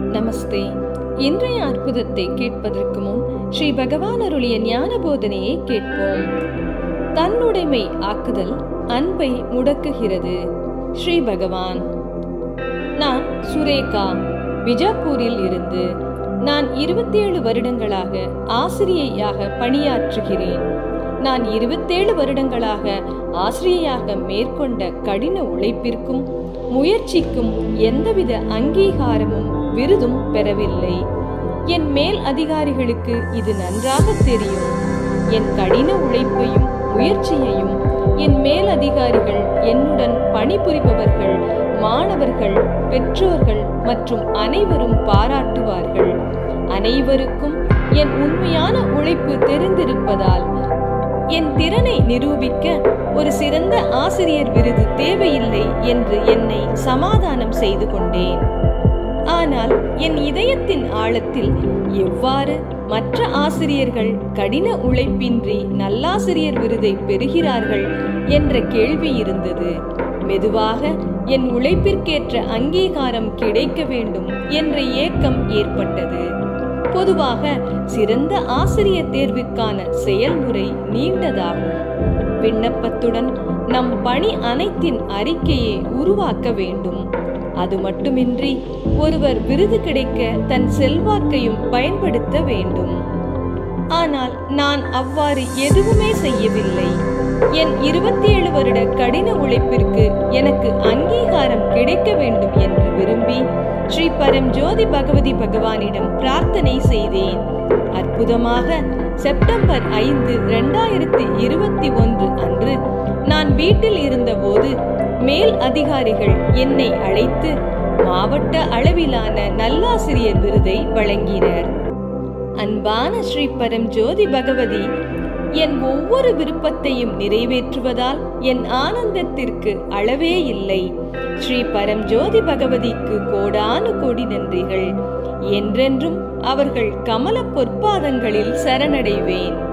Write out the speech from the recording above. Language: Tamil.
நமஸ்தே. இன்றைய அற்புதத்தை கேட்பதற்கு முன் ஸ்ரீ பகவான் அருளிய ஞான போதனையை கேட்போம். தன்னுடைமை ஆக்குதல் அன்பை முடக்குகிறது. ஸ்ரீ பகவான்: நான் சுரேகா, பிஜாப்பூரில் இருந்து. நான் 27 வருடங்களாக ஆசிரியையாக பணியாற்றுகிறேன். நான் 27 வருடங்களாக ஆசிரியையாக மேற்கொண்ட கடின உழைப்பிற்கும் முயற்சிக்கும் எந்தவித அங்கீகாரமும் விருதும் பெறவில்லை. என் மேல் அதிகாரிகளுக்கு இது நன்றாக தெரியும். என் கடின உழைப்பையும் முயற்சியையும் என் மேல் அதிகாரிகள், என்னுடன் பணிபுரிபவர்கள், மாணவர்கள், பெற்றோர்கள் மற்றும் அனைவரும் பாராட்டுவார்கள். அனைவருக்கும் என் உண்மையான உழைப்பு தெரிந்திருப்பதால் என் திறனை நிரூபிக்க ஒரு சிறந்த ஆசிரியர் விருது தேவையில்லை என்று என்னை சமாதானம் செய்து கொண்டேன். ஆனால் என் இதயத்தின் ஆழத்தில் எவ்வாறு மற்ற ஆசிரியர்கள் கடின உழைப்பின்றி நல்லாசிரியர் விருதை பெறுகிறார்கள் என்ற கேள்வி இருந்தது. மெதுவாக என் உழைப்பிற்கேற்ற அங்கீகாரம் கிடைக்க வேண்டும் என்ற ஏக்கம் ஏற்பட்டது. பொதுவாக சிறந்த ஆசிரியர் தேர்விற்கான செயல்முறை நீண்டதாகும். விண்ணப்பத்துடன் நம் பணி அனைத்தின் அறிக்கையை உருவாக்க வேண்டும். அது மட்டுமின்றி ஒருவர் விருது கிடைக்க தன் செல்வாக்கையும் பயன்படுத்த வேண்டும். ஆனால் நான் அவ்வாறு எதுவுமே செய்யவில்லை. என் 27 வருட கடின உழைப்பிற்கு எனக்கு அங்கீகாரம் கிடைக்க வேண்டும் என்று விரும்பி ஸ்ரீ பரம்ஜோதி பகவதி பகவானிடம் பிரார்த்தனை செய்தேன். அற்புதமாக செப்டம்பர் 5, 2021 அன்று நான் வீட்டில் இருந்தபோது மேல் அதிகாரிகள் என்னை அழைத்து மாவட்ட அளவிலான நல்லாசிரியர் விருதை வழங்கினர். அன்பான ஸ்ரீ பரம்ஜோதி பகவதி என் ஒவ்வொரு விருப்பத்தையும் நிறைவேற்றுவதால் என் ஆனந்தத்திற்கு அளவே இல்லை. ஸ்ரீ பரம்ஜோதி பகவதிக்கு கோடானு கோடி நன்றிகள். என்றென்றும் அவர்கள் கமல பொற்பாதங்களில் சரணடைவேன்.